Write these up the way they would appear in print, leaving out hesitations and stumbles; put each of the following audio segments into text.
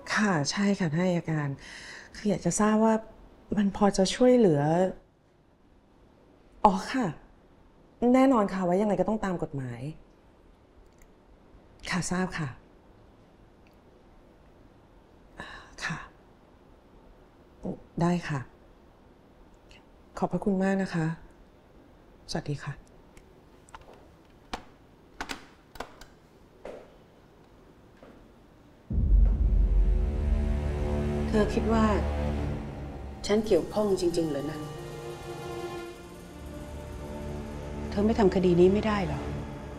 ค่ะใช่ค่ะท่านอัยการคืออยากจะทราบว่ามันพอจะช่วยเหลืออ๋อค่ะแน่นอนค่ะว่ายังไงก็ต้องตามกฎหมายค่ะทราบค่ะค่ะได้ค่ะขอบพระคุณมากนะคะสวัสดีค่ะเธอคิดว่าฉันเกี่ยวข้องจริงๆเหรอนั้นเธอไม่ทำคดีนี้ไม่ได้หรอ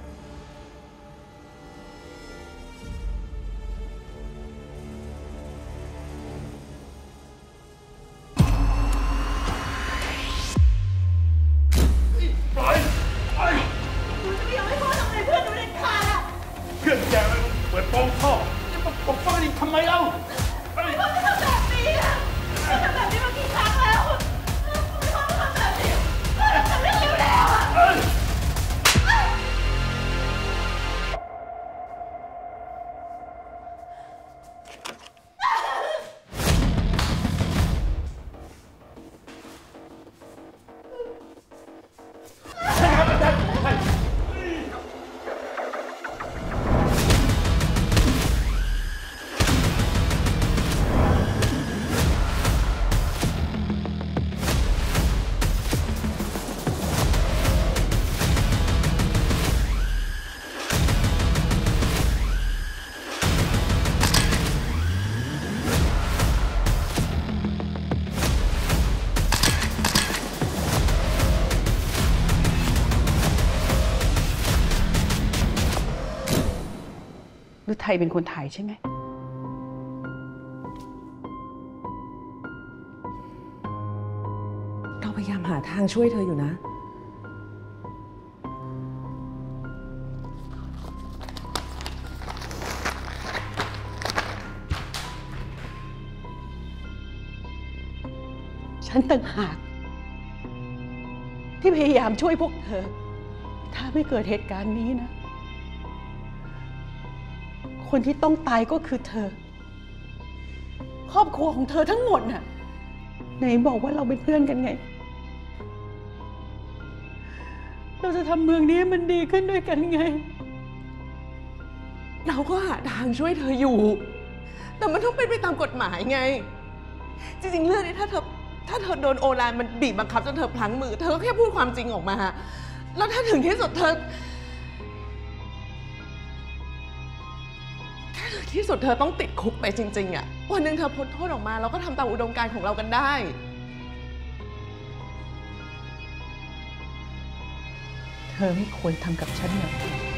ปล่อยหนูจะไม่ยอมให้พ่อทำอะไรเพื่อนหนูเด็ดขาดอ่ะเพื่อนแกมันเปิดโปงพ่อจะมาปกป้องกันอีกทำไมเล่าพ่อไม่ทำแบบนี้อ่ะพ่อทำแบบนี้มากี่ครั้งแล้วพ่อไม่ทำแบบนี้พ่อทำเรื่องเร็วแล้วอ่ะฤทัยเป็นคนถ่ายใช่ไหมเราพยายามหาทางช่วยเธออยู่นะฉันต่างหากที่พยายามช่วยพวกเธอถ้าไม่เกิดเหตุการณ์นี้นะคนที่ต้องตายก็คือเธอครอบครัวของเธอทั้งหมดน่ะไหนบอกว่าเราเป็นเพื่อนกันไงเราจะทำเมืองนี้มันดีขึ้นด้วยกันไงเราก็หาทางช่วยเธออยู่แต่มันต้องเป็นไปตามกฎหมายไงจริงๆเรื่องนี้ถ้าเธอโดนโอฬารมันบีบบังคับจนเธอพลั้งมือเธอก็แค่พูดความจริงออกมาแล้วถ้าถึงที่สุดเธอต้องติดคุกไปจริงๆอ่ะวันหนึ่งเธอพ้นโทษออกมาเราก็ทำตามอุดมการณ์ของเรากันได้เธอไม่ควรทำกับฉันแบบนี้